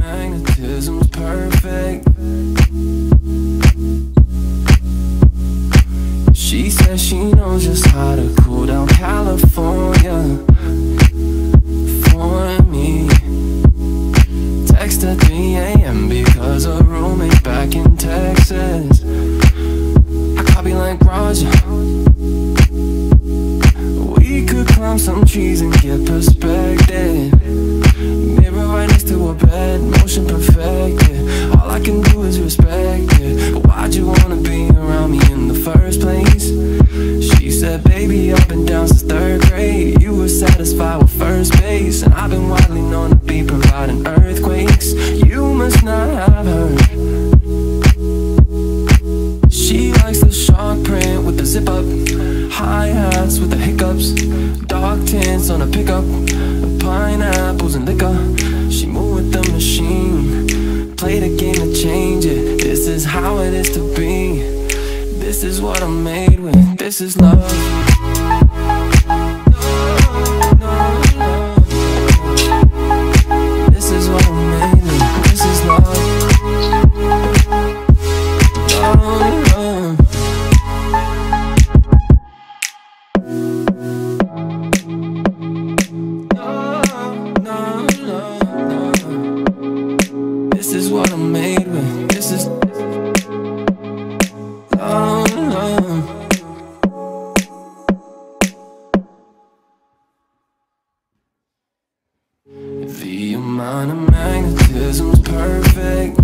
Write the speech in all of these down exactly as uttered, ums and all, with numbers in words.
magnetism's perfect. She says she knows just how to cool down California for me. Text at three A M because her roommate's back in Texas. I copy like Roger. We could climb some trees and get perspective. Mirror right next to her bed, motion perfected. All I can do is respect it. But why'd you wanna be around me in the first place? She said, baby, up and down since third grade. You were satisfied with first base, and I've been widely known to be providing earthquakes. You must not have heard. She likes the shark print with the zip up, hi-hats with the hiccups, dark tints on a pickup, pineapples and liquor. She moved with the machine, play the game to change it. This is how it is to be. This is what I'm made with. This is love. This is what I'm made with. This is love. This is what I'm made with. This is love, love. The amount of magnetism's perfect.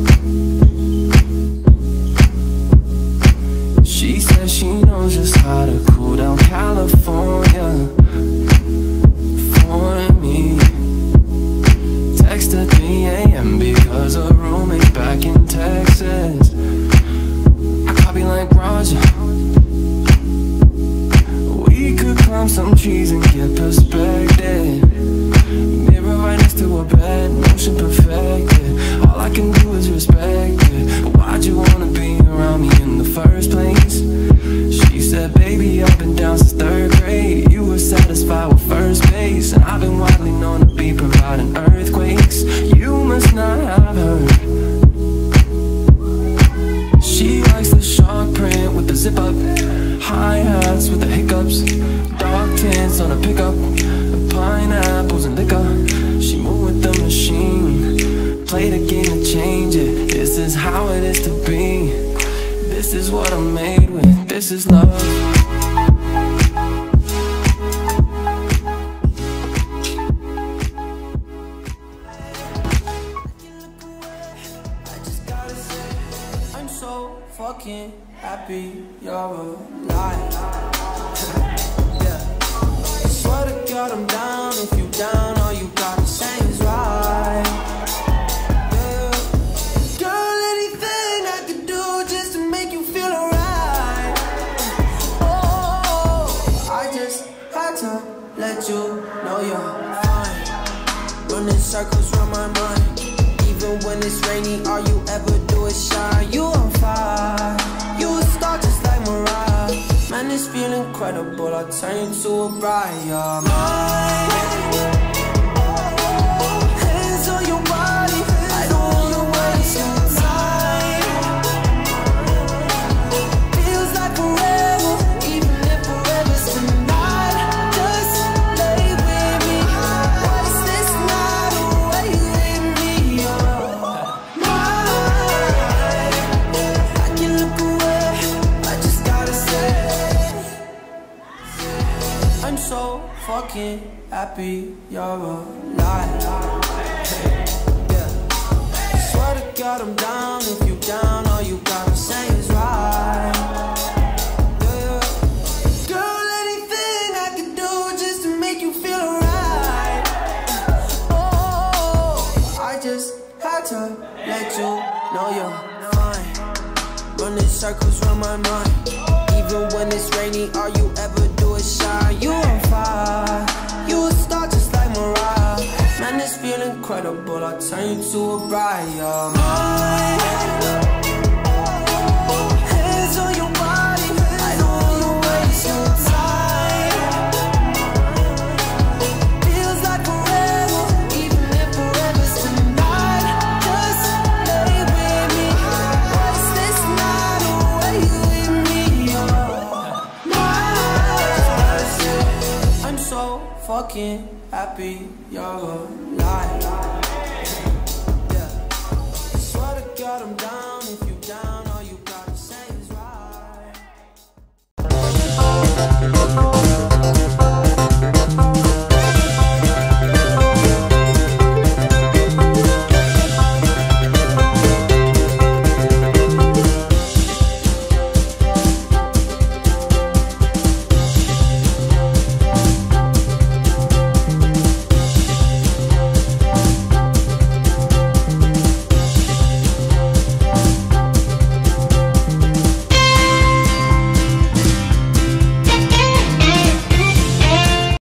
She says she knows just how to cool down California for me. Text at three A M because her roommate's back in Texas. I copy like Roger. We could climb some trees and get perspective. Mirror right next to her bed, motion perfected. All I can do is respect it. But why'd you wanna be around me in the first place? She said, baby, up and down since third grade. You were satisfied with first base, and I've been widely known to be providing earthquakes. You must not have heard. She likes the shark print with the zip up, hi-hats with the hiccups, dark tints on a pickup, pineapples and liquor. She moved with the machine, play the game to change it. This is how it is to be. This is what I'm made with. This is love. Fucking happy you're alive. Yeah. I swear to God I'm down. If you down, all you gotta say is right. Yeah. Girl, anything I could do just to make you feel alright. Oh, I just had to let you know you're fine. Running circles around my mind. Even when it's rainy, all you ever do is shine. You on fire, you a star just like Mariah. Man, this feel incredible, I'll turn you to a bride. You're mine. Hands on your body, I don't wanna waste your time. Feels like forever, even if forever's tonight. Just lay with me, watch this night away with me. You're mine. I can look away, I just gotta say I'm so fucking happy you're alive. Yeah. Swear to God I'm down. If you down, all you gotta say is right. Yeah. Girl, anything I can do just to make you feel alright. Oh, I just had to let you know you're fine. Running circles around my mind. Even when it's rainy, all you ever do is shine. You on fire, you a star just like Mariah. Man, this feel incredible, I'll turn you to a bride. You're mine. Hands on your body, I don't wanna waste your time. Feels like forever, even if forever's tonight. so fucking happy you're alive. Yeah. I swear to God I'm down.